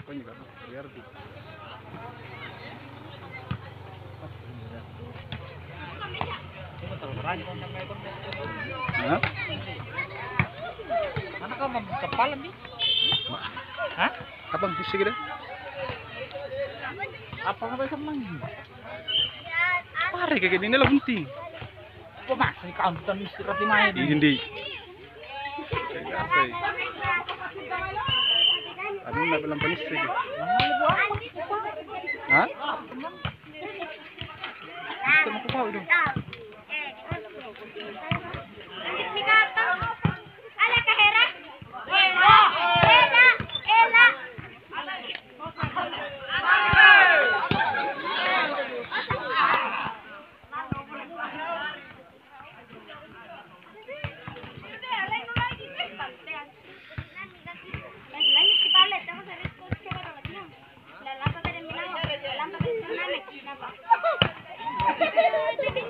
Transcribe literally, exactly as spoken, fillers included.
Coño, claro, Riardi. Hah? Mana kau mau kepalan nih? Hah? Abang bisa gitu? Apa nggak bisa main? Pare kayak gini lah penting. Apa masih kauntan istirahat di mana Di nih? hindi. Ano na palang panis sige. Ha? Ito mo ko pa ulo. La lámpara terminamos, la lámpara terminamos.